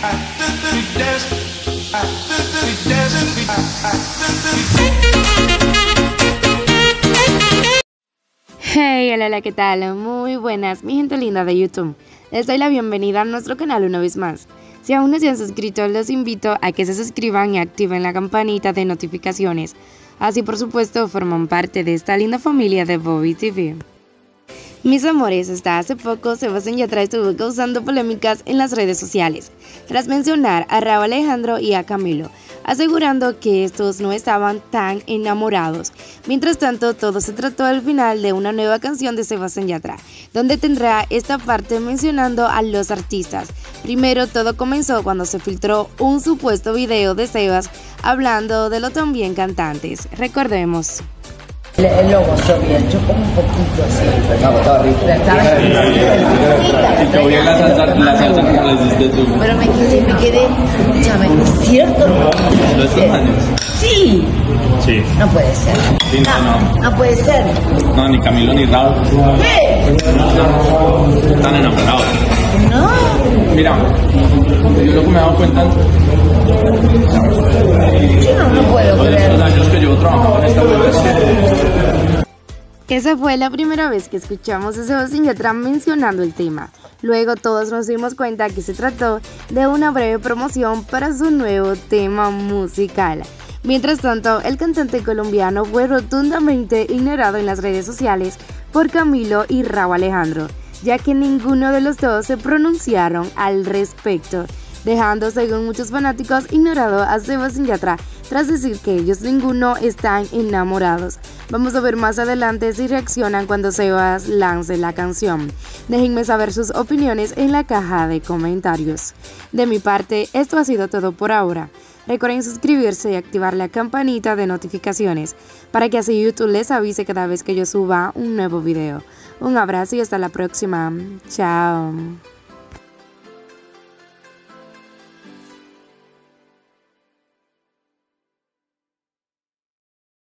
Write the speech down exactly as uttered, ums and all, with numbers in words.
Hey, hola, hola, ¿qué tal? Muy buenas, mi gente linda de YouTube. Les doy la bienvenida a nuestro canal una vez más. Si aún no se han suscrito, los invito a que se suscriban y activen la campanita de notificaciones. Así, por supuesto, forman parte de esta linda familia de Bobby T V. Mis amores, hasta hace poco Sebastián Yatra estuvo causando polémicas en las redes sociales, tras mencionar a Rauw Alejandro y a Camilo, asegurando que estos no estaban tan enamorados. Mientras tanto, todo se trató al final de una nueva canción de Sebastián Yatra, donde tendrá esta parte mencionando a los artistas. Primero, todo comenzó cuando se filtró un supuesto video de Sebas hablando de los también cantantes. Recordemos. El, el logo soviet, yo como un poquito así. No, estaba rico. Y te voy a la salsa, la salsa que pusiste tú. Pero me quedé, me quedé, escúchame, ¿es cierto? ¿No es años? Sí. Sí. No puede ser. Sí, no, no. No puede ser. No, ni Camilo ni Rauw. ¿Qué? Están enamorados. No. Mira, yo lo que me he dado cuenta. Yo no, no puedo Todos creer. estos años que llevo trabajando en esta web. Esa fue la primera vez que escuchamos a Sebastián Yatra mencionando el tema. Luego todos nos dimos cuenta que se trató de una breve promoción para su nuevo tema musical. Mientras tanto, el cantante colombiano fue rotundamente ignorado en las redes sociales por Camilo y Rauw Alejandro, ya que ninguno de los dos se pronunciaron al respecto, dejando, según muchos fanáticos, ignorado a Sebastián Yatra tras decir que ellos ninguno están enamorados. Vamos a ver más adelante si reaccionan cuando Sebas lance la canción. Déjenme saber sus opiniones en la caja de comentarios. De mi parte, esto ha sido todo por ahora. Recuerden suscribirse y activar la campanita de notificaciones para que así YouTube les avise cada vez que yo suba un nuevo video. Un abrazo y hasta la próxima. Chao.